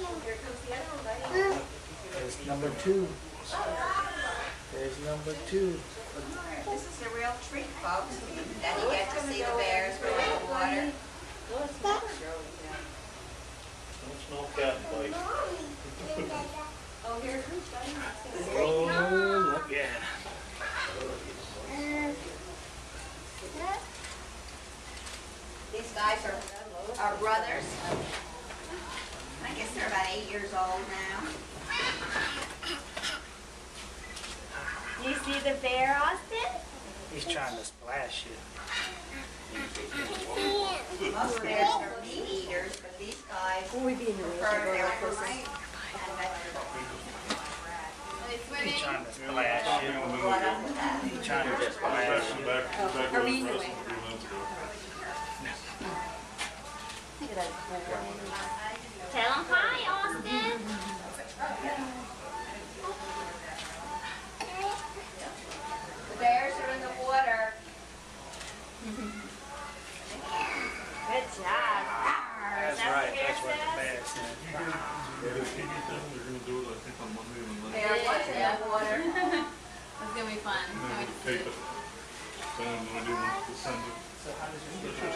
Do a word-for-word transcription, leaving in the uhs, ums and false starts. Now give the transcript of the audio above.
Here comes the other one, buddy. There's number two. There's number two. This is a real treat, folks. Then you get to see the bears go in the water. Don't smell cat bite. Oh, here it comes, buddy. Oh, look, yeah. These guys are our brothers. I guess they're about eight years old now. Do you see the bear, Austin? He's trying to splash you. Most bears are meat eaters, but these guys prefer their fruit and vegetables. He's trying to splash you. What up with that? He's trying to splash you. Are we in the way? Tell him hi, Austin. The bears are in the water. Good job. That's right. That's what the bear said. Bear was in the water. It's gonna be fun. Take it. So I'm gonna do one to send it.